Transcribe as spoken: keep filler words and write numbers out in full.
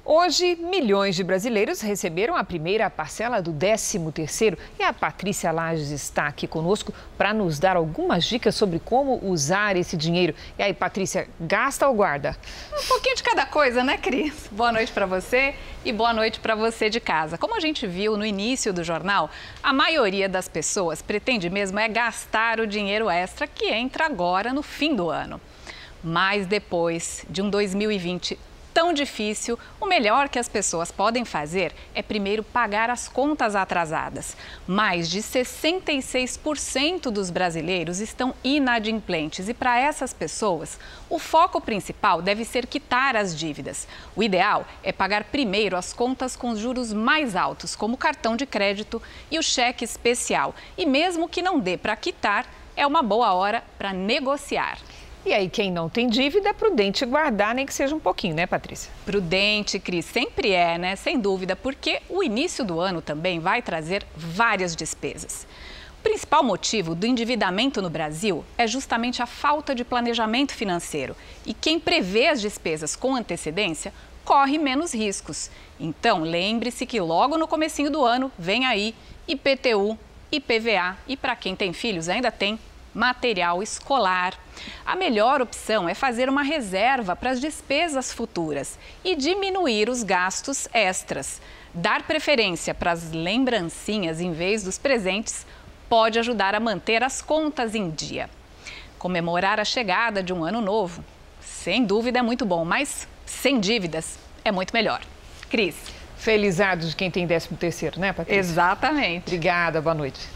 Hoje, milhões de brasileiros receberam a primeira parcela do décimo terceiro e a Patrícia Lages está aqui conosco para nos dar algumas dicas sobre como usar esse dinheiro. E aí, Patrícia, gasta ou guarda? Um pouquinho de cada coisa, né, Cris? Boa noite para você e boa noite para você de casa. Como a gente viu no início do jornal, a maioria das pessoas pretende mesmo é gastar o dinheiro extra que entra agora no fim do ano. Mas depois de um dois mil e vinte tão difícil, o melhor que as pessoas podem fazer é primeiro pagar as contas atrasadas. Mais de sessenta e seis por cento dos brasileiros estão inadimplentes e para essas pessoas, o foco principal deve ser quitar as dívidas. O ideal é pagar primeiro as contas com juros mais altos, como o cartão de crédito e o cheque especial. E mesmo que não dê para quitar, é uma boa hora para negociar. E aí, quem não tem dívida, é prudente guardar, nem que seja um pouquinho, né, Patrícia? Prudente, Cris, sempre é, né? Sem dúvida, porque o início do ano também vai trazer várias despesas. O principal motivo do endividamento no Brasil é justamente a falta de planejamento financeiro. E quem prevê as despesas com antecedência corre menos riscos. Então, lembre-se que logo no comecinho do ano vem aí I P T U, I P V A e para quem tem filhos ainda tem material escolar. A melhor opção é fazer uma reserva para as despesas futuras e diminuir os gastos extras. Dar preferência para as lembrancinhas em vez dos presentes pode ajudar a manter as contas em dia. Comemorar a chegada de um ano novo, sem dúvida é muito bom, mas sem dívidas é muito melhor. Cris. Felizardo de quem tem décimo terceiro, né, Patrícia? Exatamente. Obrigada, boa noite.